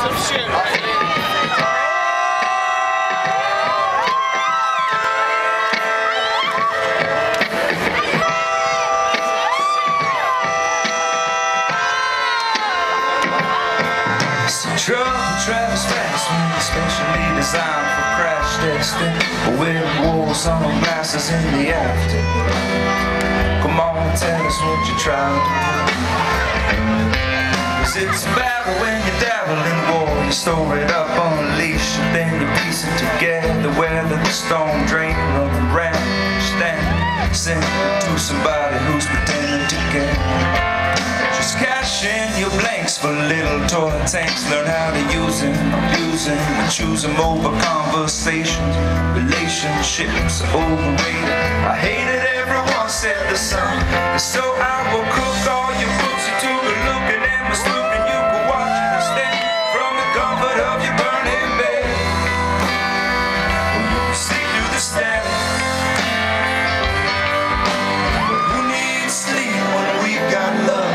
some shit right here. Trouble travels fast, especially designed for crash testing. With walls on glasses in the afternoon. Come on, tell us what you're trying to do. 'Cause it's a battle when you dabble in war. You store it up on a leash and then you piece it together. Weather the storm drain on the ramp. Stand, send it to somebody who's pretending to care. Just cash in your blanks for little toy tanks. Learn how to use them, abuse them, and choose them over conversations. Relationships are overrated. I hate it, everyone said the sun. So I will cook all your books. You took a look at them, was looking. You could watch it instead from the comfort of your burning bed. You can sleep through the static. But who needs sleep when we've got love?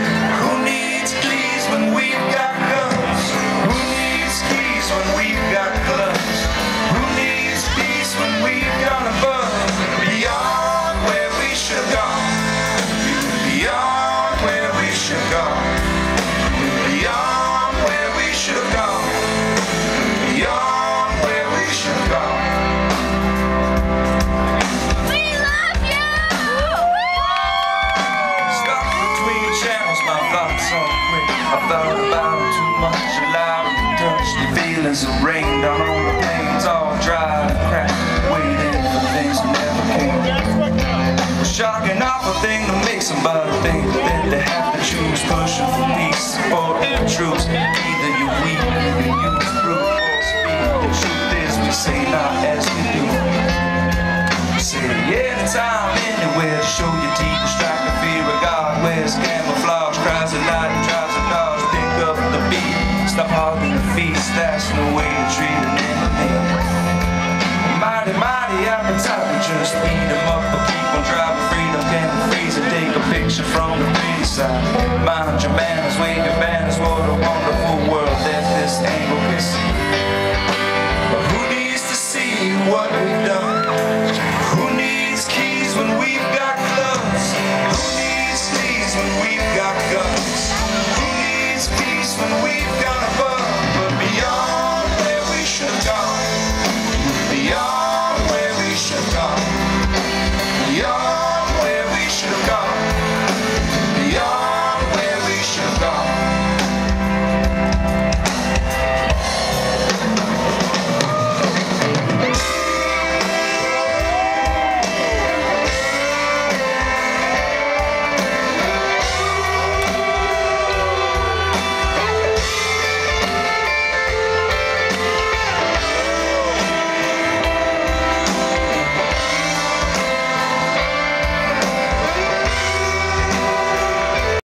I thought about it too much, allowed it to touch the feelings that rained on all the pains, all dry and cracked, waiting for things that never came. Shocking awful thing to make somebody think that they have to choose, pushing for peace, support the truth. Either you're weak or you use brute force speed. The truth is we say not as we do. We say anytime, anywhere to show your teeth and strike the fear of God. Wears camouflage, cries at night and drives a dodge. Pick up the beat, stop hogging the feast. That's no way to treat an enemy. Mighty, mighty appetite, we just eat them up or keep on driving. Freedom can't freeze and take a picture from the pretty side. Mind your manners, wave your banners, what a wonderful